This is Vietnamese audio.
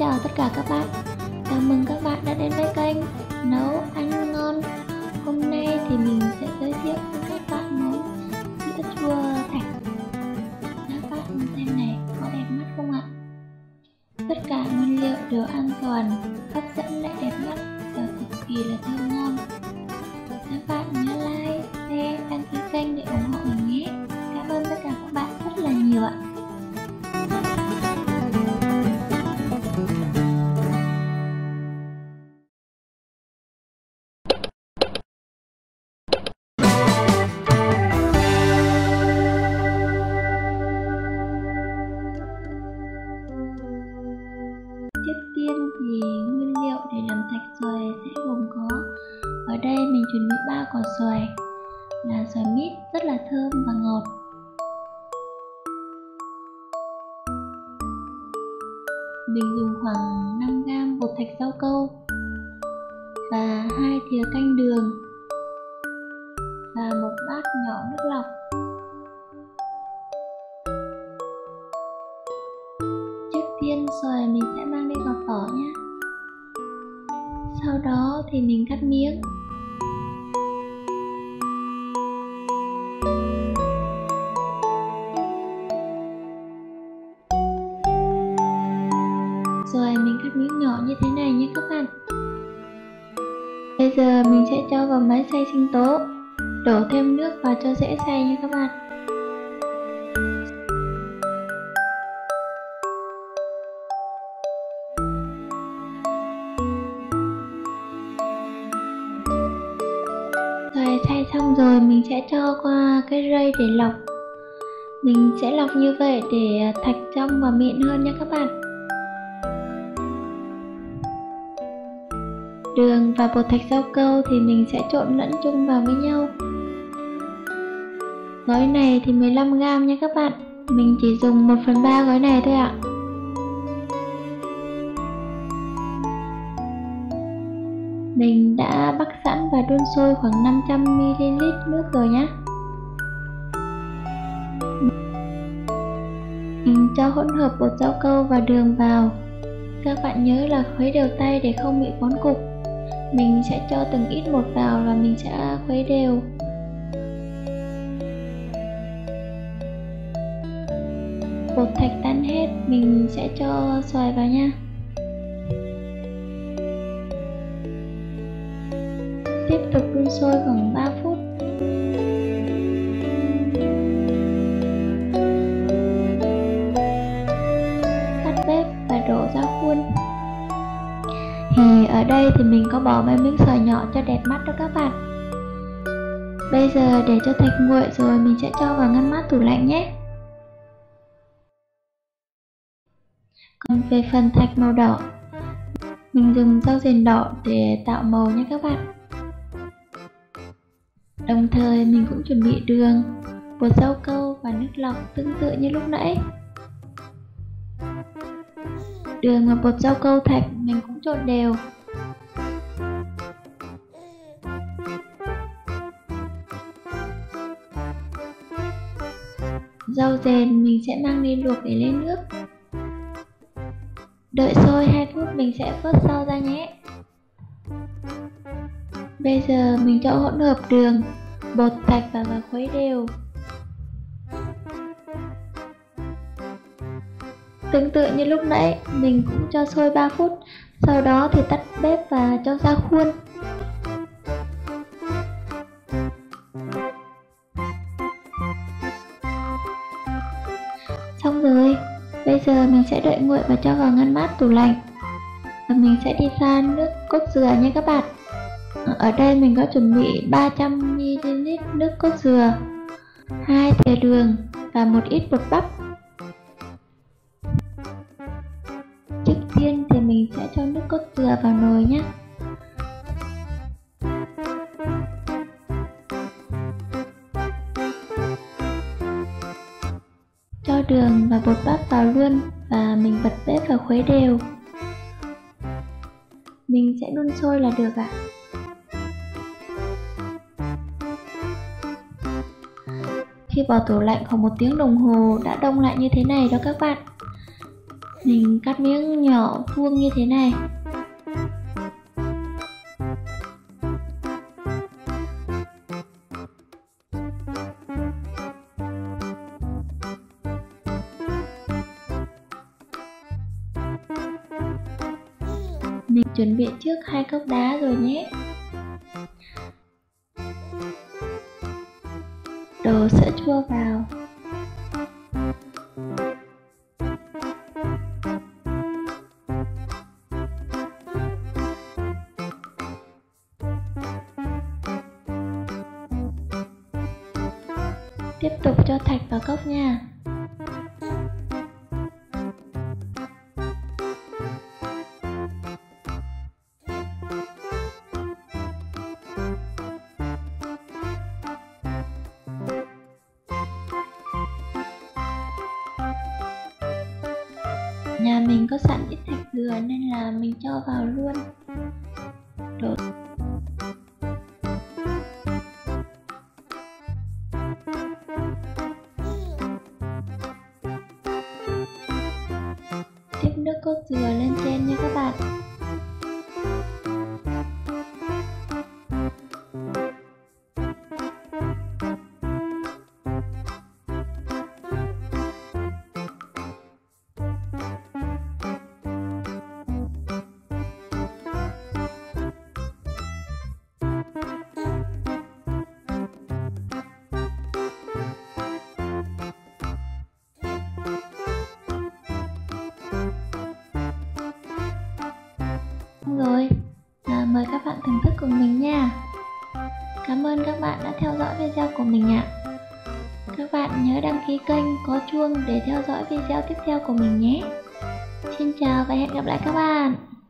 chào tất cả các bạn. Chào mừng các bạn đã đến với kênh Nấu Ăn Ngon. Hôm nay thì mình sẽ giới thiệu với các bạn món sữa chua thạch. Các bạn xem này, có đẹp mắt không ạ? Tất cả nguyên liệu đều an toàn, hấp dẫn lại đẹp mắt và cực kỳ là thơm ngon. Các bạn nhớ like, share, đăng ký kênh để ủng hộ mình nhé. Cảm ơn tất cả các bạn rất là nhiều ạ. Trước tiên thì nguyên liệu để làm thạch xoài sẽ gồm có, ở đây mình chuẩn bị 3 quả xoài, là xoài mít rất là thơm và ngọt. Mình dùng khoảng 5g bột thạch rau câu và 2 thìa canh đường và một bát nhỏ nước lọc. Trước tiên xoài mình sẽ mang đi gọt vỏ nhé. Sau đó thì mình cắt miếng. Xoài mình cắt miếng nhỏ như thế này nhé các bạn. Bây giờ mình sẽ cho vào máy xay sinh tố, đổ thêm nước vào cho dễ xay nha các bạn. Xoài xay xong rồi mình sẽ cho qua cái rây để lọc. Mình sẽ lọc như vậy để thạch trong và mịn hơn nha các bạn. Đường và bột thạch rau câu thì mình sẽ trộn lẫn chung vào với nhau. Gói này thì 15g nha các bạn. Mình chỉ dùng 1/3 gói này thôi ạ. Mình đã bắc sẵn và đun sôi khoảng 500ml nước rồi nhé. Mình cho hỗn hợp bột rau câu và đường vào. Các bạn nhớ là khuấy đều tay để không bị vón cục. Mình sẽ cho từng ít một vào và mình sẽ khuấy đều. Bột thạch tan hết, mình sẽ cho xoài vào nha. Tiếp tục đun sôi khoảng 3 phút. Tắt bếp và đổ ra khuôn. Thì ở đây thì mình có bỏ mấy miếng xoài nhỏ cho đẹp mắt đó các bạn. Bây giờ để cho thạch nguội rồi mình sẽ cho vào ngăn mát tủ lạnh nhé. Còn về phần thạch màu đỏ, mình dùng rau dền đỏ để tạo màu nhé các bạn. Đồng thời mình cũng chuẩn bị đường, bột rau câu và nước lọc tương tự như lúc nãy. Đường và bột rau câu thạch mình cũng trộn đều. Rau dền mình sẽ mang đi luộc để lấy nước. Đợi sôi 2 phút mình sẽ vớt rau ra nhé. Bây giờ mình cho hỗn hợp đường, bột thạch vào và khuấy đều. Tương tự như lúc nãy, mình cũng cho sôi 3 phút, sau đó thì tắt bếp và cho ra khuôn. Xong rồi, bây giờ mình sẽ đợi nguội và cho vào ngăn mát tủ lạnh. Và mình sẽ đi pha nước cốt dừa nha các bạn. Ở đây mình có chuẩn bị 300ml nước cốt dừa, 2 thìa đường và một ít bột bắp. Trước tiên thì mình sẽ cho nước cốt dừa vào nồi nhé. Cho đường và bột bắp vào luôn và mình bật bếp và khuấy đều. Mình sẽ đun sôi là được ạ. Khi bỏ tủ lạnh khoảng 1 tiếng đồng hồ đã đông lại như thế này đó các bạn. Mình cắt miếng nhỏ vuông như thế này. Mình chuẩn bị trước 2 cốc đá rồi nhé. Đổ sữa chua vào. Tiếp tục cho thạch vào cốc nha. Nhà mình có sẵn ít thạch dừa nên là mình cho vào luôn. Đổ. Tiếp nước cốt dừa lên trên nha các bạn. Rồi, mời các bạn thưởng thức cùng mình nha. Cảm ơn các bạn đã theo dõi video của mình ạ. Các bạn nhớ đăng ký kênh, có chuông để theo dõi video tiếp theo của mình nhé. Xin chào và hẹn gặp lại các bạn.